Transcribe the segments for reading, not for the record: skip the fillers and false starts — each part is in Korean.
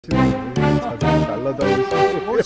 자전거 날라다니고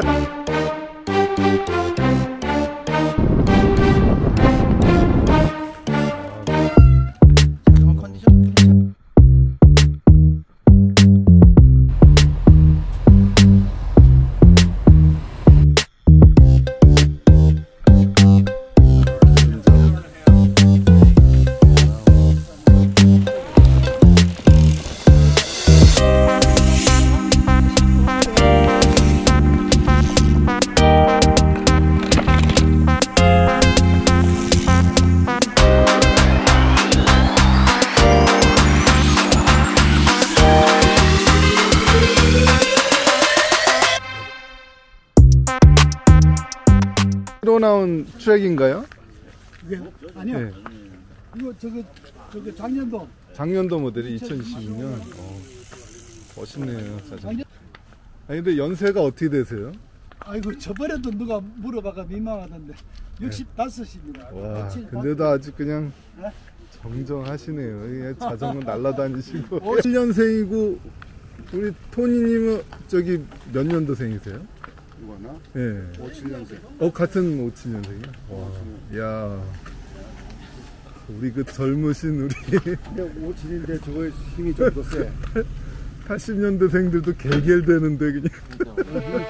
로 나온 트랙인가요? 이게 아니요. 네. 이거 저거 작년도 모델이 2016년. 멋있네요. 자전거. 아니 근데 연세가 어떻게 되세요? 아이고 저번에도 누가 물어봐가 민망하던데 65입니다. 와, 근데도 아주 그냥 정정하시네요. 이게 자전거 날라다니시고. 7년생이고 우리 토니님은 저기 몇 년도생이세요? 이거나? 네. 57년생. 같은 57년생이요? 와, 야, 우리 그 젊으신 우리 57인데 저거에 힘이 좀 더 세. 80년대생들도 개결되는데 그냥.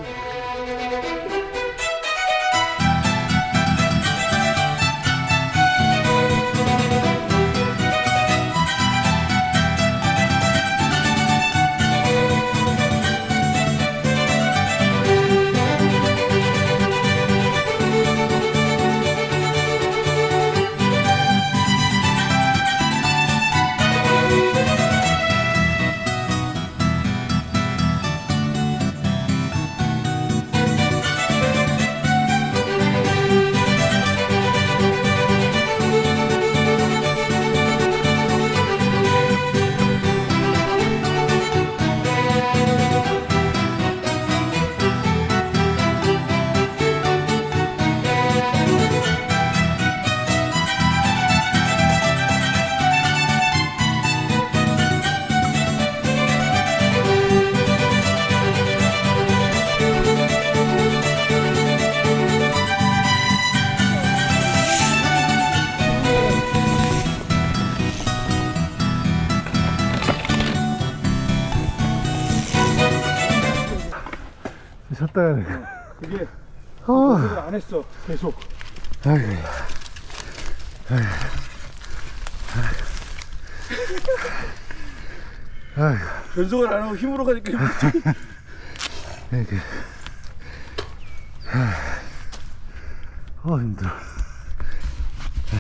쉬었다 가야 돼. 그게 연습을 안 했어. 계속. 아이고. 아이고. 연속을 안 하고 힘으로 가니까 이렇게. 힘들어.